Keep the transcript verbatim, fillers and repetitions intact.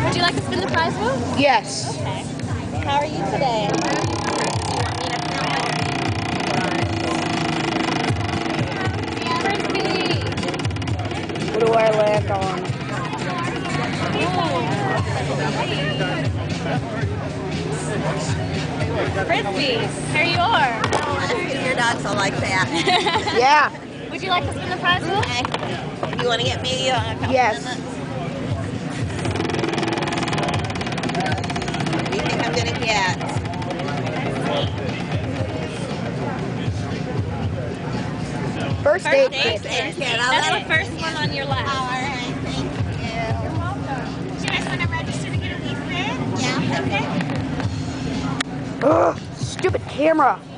Would you like to spin the prize wheel? Yes. Okay. How are you today? Frisbee! What do I land on? Frisbee! Here you are! Your dogs will like that. Yeah. Would you like to spin the prize wheel? Okay. You want to get me uh, a couple Yes. minutes? What do you think I'm going to get? First, First aid aid kit. Thank you. That's the first one on your left. All right. Thank you. You're welcome. Do you guys want to register to get a leaf bid? Yeah. Okay. Ugh, stupid camera.